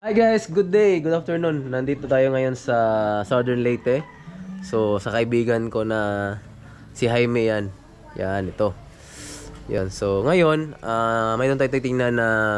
Hi guys, good day, good afternoon. Nandito tayo ngayon sa Southern Leyte. So sa kaibigan ko na si Jaime yan. Yan, ito. Yan. So ngayon, mayroon tayong titingnan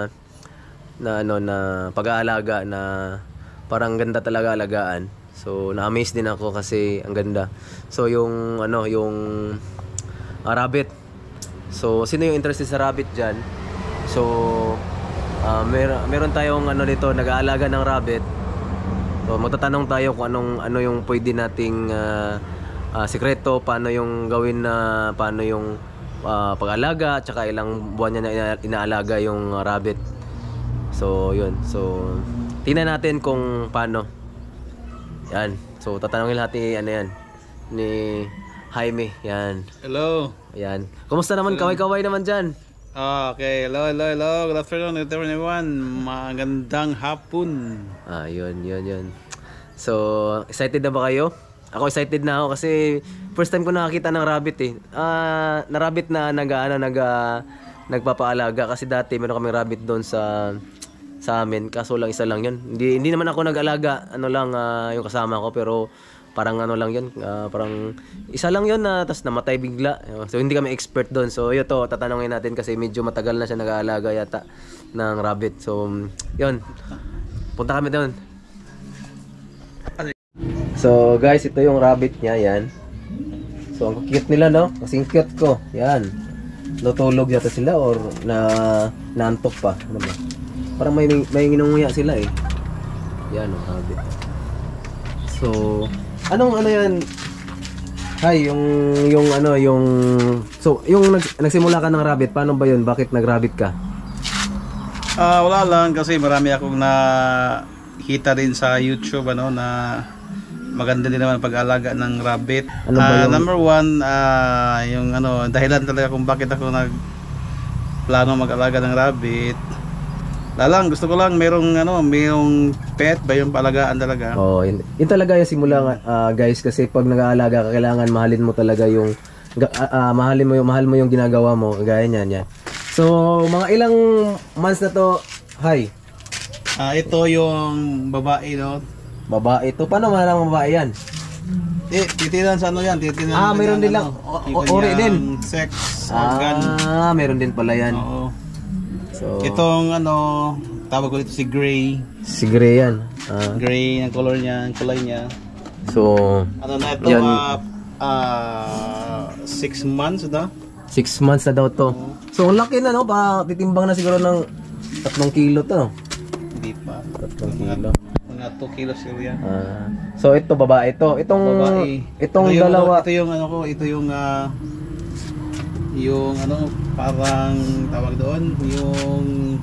na pag-aalaga na parang ganda talaga alagaan. So na-amaze din ako kasi ang ganda. So yung rabbit. So sino yung interested sa rabbit diyan? So meron tayong dito, nag-aalaga ng rabbit. So magtatanong tayo kung ano yung pwede nating sikreto, paano yung gawin paano yung pag-alaga, at saka ilang buwan niya inaalaga yung rabbit. So yun. So tingnan natin kung paano. Yan. So tatanungin natin ni Jaime. Yan. Hello. Yan. Kumusta naman? Kaway-kaway naman diyan. Okay, hello. Good afternoon, everyone. Magandang hapon. Yun. So, excited na ba kayo? Ako excited na ako kasi first time ko nakakita ng rabbit eh. Na rabbit na nagpapaalaga kasi dati meron kaming rabbit doon sa amin, kaso lang isa lang 'yun. Hindi naman ako nag-alaga, yung kasama ko, pero parang lang 'yun, parang isa lang 'yun na tapos namatay bigla. So hindi kami expert doon. So ito tatanungin natin kasi medyo matagal na siya nag-aalaga yata ng rabbit. So 'yun. Punta kami doon. So guys, ito yung rabbit niya, yan. So ang cute nila, no? Kasing cute ko. Yan. Natulog yata sila or naantok pa. Ano ba? Parang may nginunguya sila eh. Yan ang rabbit. So anong yan? Hay, so yung nagsimula ka ng rabbit, paano ba 'yun? Bakit nag-rabbit ka? Wala lang kasi marami akong nakita rin sa YouTube na maganda din naman pag-alaga ng rabbit. Ano ba yung number one, yung dahilan talaga kung bakit ako plano mag-alaga ng rabbit. Gusto ko lang merong pet ba yung paalagaan talaga. Oh, yun talaga yung simula guys, kasi pag nag-aalaga ka kailangan mahalin mo talaga yung mahal mo yung ginagawa mo, kagaya niyan. So, mga ilang months na to, Hay? Ito yung babae, no? Babae to. Paano malalang babae yan? Titinan sa yan, titinan. Meron din lang. Ori din. Sex, organ. Meron din pala yan. Oo. So, itong tawag ko dito si Gray. Si Gray yan. Gray ang color niya, ang kulay niya. So, na ito, 6 months na. 6 months na daw to. So, ang laki na, no? Titimbang na siguro ng 3 kilo to. Hindi pa. 3 kilo. Mga 2 kilos siguro yan. So, ito babae to. Itong dalawa. Ito yung parang tawag doon, yung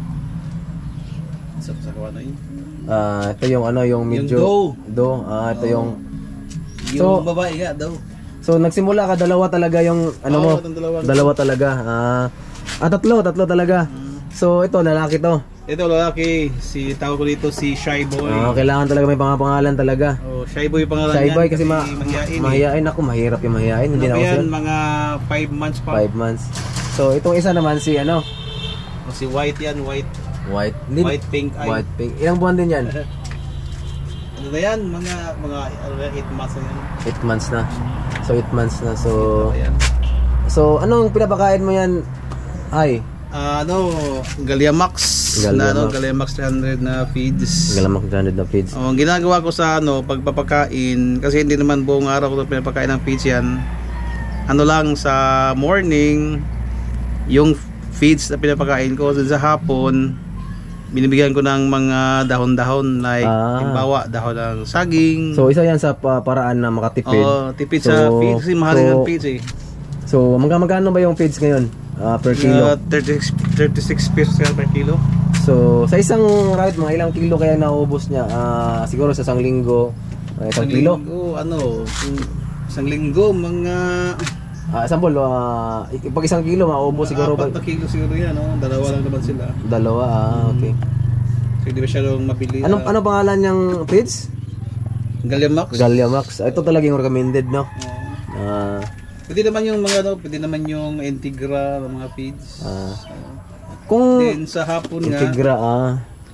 sa kawan na yun. Ito yung medyo doe. Ito yung babae nga daw. So nagsimula ka dalawa talaga yung mo? Dalawa talaga. Tatlo talaga. So ito lalaki to. Ito lalaki, tawag ko dito si Shy Boy. Kailangan talaga may pangalan talaga. Shy Boy pangalan Shy Boy kasi mahihain. Ako mahirap yung mahihain. Hindi na ako yan, mga 5 months pa. 5 months. So itong isa naman si si White yan, White pink eye. White pink. Ilang buwan din yan? Ano na yan? Mga 8 months na yan. 8 months na. So 8 months na. So anong pinapakain mo yan? Ay. Galiamax. Galiamax 300 na feeds. Galiamax 300 na feeds. Ang ginagawa ko sa pagpapakain, kasi hindi naman buong araw ko pinapakain ng feeds yan. Lang sa morning, yung feeds na pinapakain ko, sa hapon binibigyan ko ng mga dahon-dahon like timbawa, dahon ng saging. So isa yan sa paraan na makatipid. Tipid sa feeds kasi mahal ng feeds eh. So magkano ba yung feeds ngayon? Per kilo? 36 pesos per kilo. So sa isang rabbit, mga ilang kilo kaya naubos niya? Siguro sa isang linggo, isang kilo? Isang linggo, mga example, pag isang kilo maubos siguro ba? 4 kilo siguro yan, dalawa lang naman sila. Dalawa, okay. So hindi ba siya mabili? Ano pangalan niyang feeds? Galiamax. Ito talaga yung recommended, no? Pwede naman yung pwede naman yung Integra, mga feeds. Kung din sa hapon Integra,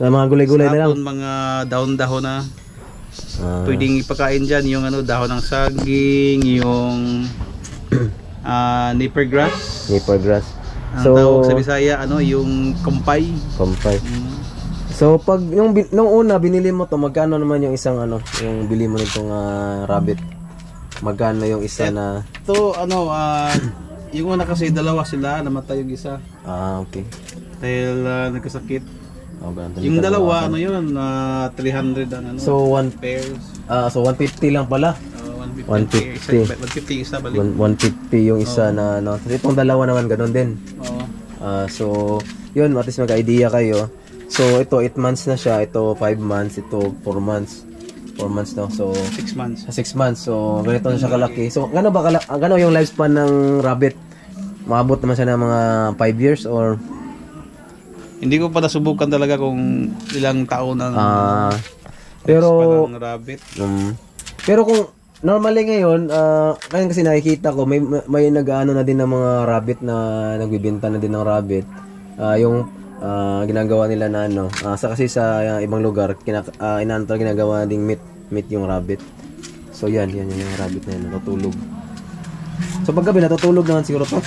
Mga gulay-gulay na lang. Hapon, mga dahon-dahon na. Ah, Pwedeng ipakain dyan yung ano, dahon ng saging, yung nipper grass. nipper grass. Ang So, tawag sa Bisaya, ano, yung kumpay. kumpay. Mm. So pag nung una binili mo to, magkano naman yung isang ano, yung bili mo nitong rabbit? Magkano yung isa na Ito, ano, yung una kasi dalawa sila, namatay yung isa. okay. Dahil nagkasakit. Oh, ganun. Yung dalawa, ano yun, 300 ang ano, So pairs. so 150 lang pala. 150. 150 isa balik. 150 yung isa na ano. Itong dalawa naman ganun din. Oo. So yun, at least magka-idea kayo. So ito 8 months na siya, ito 5 months, ito 4 months. 4 months no. So 6 months. 6 months. So ganito na siya kalaki. So gano yung lifespan ng rabbit? Maabot naman siya ng mga 5 years or Hindi ko pa nasubukan talaga kung ilang taon ang pero ng rabbit. Pero kung normally ngayon, ngayon kasi nakikita ko may nag-aano na din ng mga rabbit na nagbibenta na din ng rabbit. Yung ginagawa nila na ano, kasi sa ibang lugar inaantay ginagawa ding meat yung rabbit. So yan yung rabbit na yan, natutulog. So paggabi natutulog naman siguro to.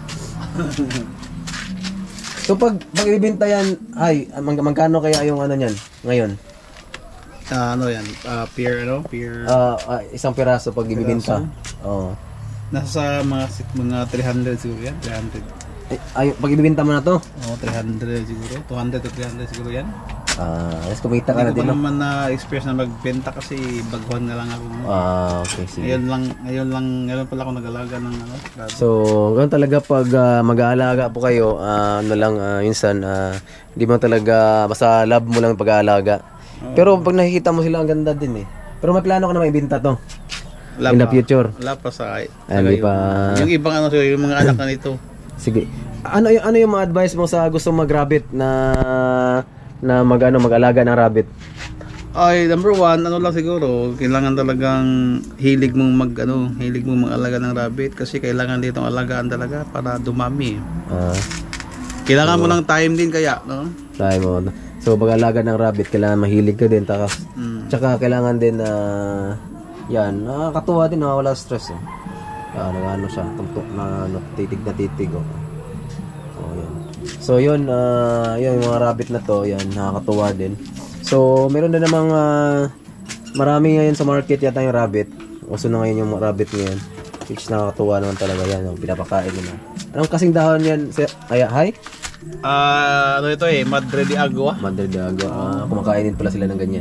So pag ibibenta yan, magkano kaya yung ano niyan ngayon? Ano yan? Pear. Isang piraso pag ibibenta. Oo. Nasa mga 300 siguro yan. 300. Pag ibibenta mo na to? Oo, 300 siguro. 200 to 300 siguro yan. Yes, kumita ka na Hindi din. ko pa naman na-experience na magbenta kasi baguhan na lang ako. Okay, sige. Ngayon pala ako nag-alaga ng ano. So, ganun talaga pag mag-aalaga po kayo, minsan, hindi mo talaga, basta love mo lang pag-aalaga. Pero pag nakikita mo sila, ang ganda din eh. Pero may plano ka na maibenta to? In the future? Wala pa sa Hindi pa. Yung ibang ano, yung mga anak na nito. Sige. Ano yung mga advice mo sa gusto mag-rabbit na mag-alaga ng rabbit? Ay, number one, ano lang siguro, kailangan talagang hilig mong mag-alaga ng rabbit kasi kailangan ditong alagaan talaga para dumami. Kailangan mo ng time din kaya, no? Time mo. So, pag-alaga ng rabbit, kailangan mahilig ka din. Tsaka kailangan din yan, nakakatuwa din, wala stress eh. Nag-ano siya, tumtok na titig na titig. Yan. So yun, yung mga rabbit na to, yan, nakakatuwa din. So meron din namang marami ngayon sa market yata yung rabbit. Uso na ngayon yung rabbit ngayon, which nakakatuwa naman talaga yan, yung pinapakain nila. Anong kasing dahon yan? Hi? Ano ito Madre de Agua. Madre de Agua. Kumakain din pala sila ng ganyan.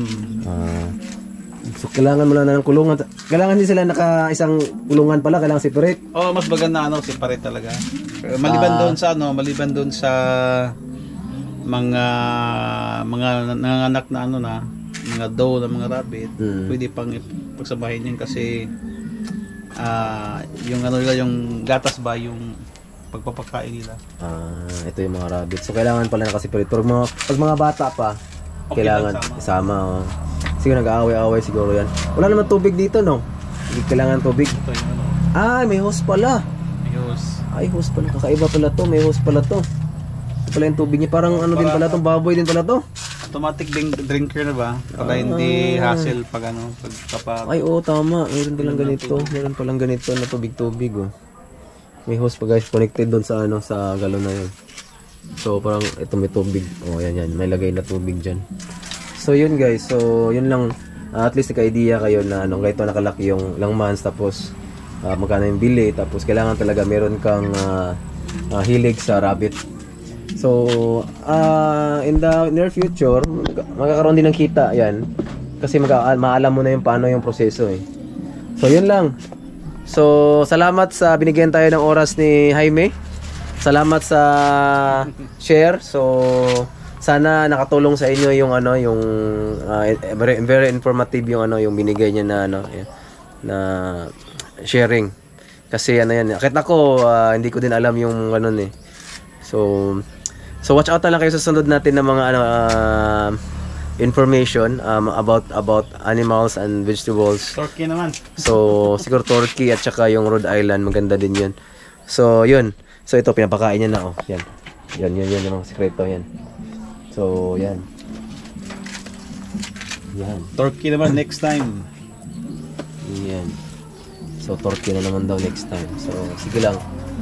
So kailangan mo lang na ng kulungan. Kailangan din sila isang kulungan pala, kailangan separate. Mas maganda separate talaga. Maliban doon sa mga nanganak na mga doe na mga rabbit, pwede pang pagsabahin yan kasi yung yung gatas ba yung pagpapakain nila. Ito yung mga rabbit. So kailangan pala nakaseparate. Pero pag mga bata pa, okay, kailangan isama. Siguro nag-aaway-aaway siguro yan. Wala naman tubig dito, no? Hindi kailangan tubig. Ito yung May hose pala. Ay, hose pala. Kakaiba pala to. May hose pala to. Ito pala yung tubig niya. Parang din pala to. Baboy din pala to. Automatic drinker na ba? Para hindi hassle pag kapag... Ay, oo, tama. Meron palang ganito. Meron palang ganito na tubig-tubig, oh. May hose pa guys. Connected doon sa sa galon na yun. So, parang ito may tubig. Yan. May lagay na tubig dyan. So yun guys, so yun lang, at least naka-idea kayo na ganito nakalaki yung ilang months, tapos magkano yung bili, tapos kailangan talaga meron kang hilig sa rabbit. So in the near future, magkakaroon din ng kita yan, kasi maalam mo na yung paano yung proseso eh. So yun lang. So salamat sa binigyan tayo ng oras ni Jaime. Salamat sa share. So sana nakatulong sa inyo yung very informative yung binigay niya na sharing. Kasi yan. Kahit ako hindi ko din alam yung So watch out na lang kayo sa sunod natin ng mga information about animals and vegetables. Turkey naman. So siguro Turkey at saka yung Rhode Island, maganda din 'yun. So yun. So ito pinapakain niya na Yan yung mga sekreto yan. So, yan. Yan. Turkey naman next time. Yan. So, turkey na naman daw next time. So, sige lang.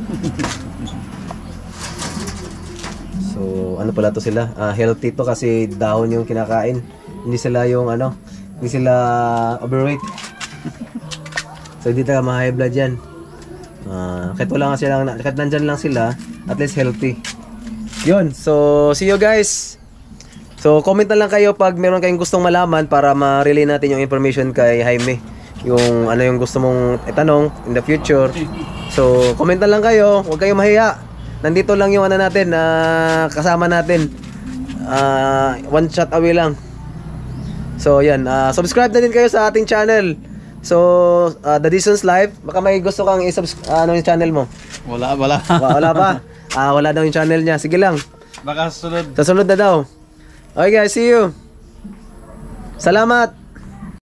So, ano pala to sila? Healthy to kasi dahon yung kinakain. Hindi sila yung hindi sila overweight. So, hindi talaga ma-high blood yan. Kahit wala nga sila, kahit nandyan lang sila, at least healthy. Yun. So, see you guys. So, comment na lang kayo pag meron kayong gustong malaman para ma-relay natin yung information kay Jaime. Yung ano yung gusto mong itanong in the future. So, comment na lang kayo. Huwag kayong mahiya. Nandito lang yung natin na kasama natin. One shot away lang. So, yan. Subscribe na din kayo sa ating channel. So, The Distance Life. Baka may gusto kang yung channel mo. Wala. Wala pa? Wala daw yung channel niya. Sige lang. Baka sunod. Sa sunod na daw. Okay guys, see you. Salamat.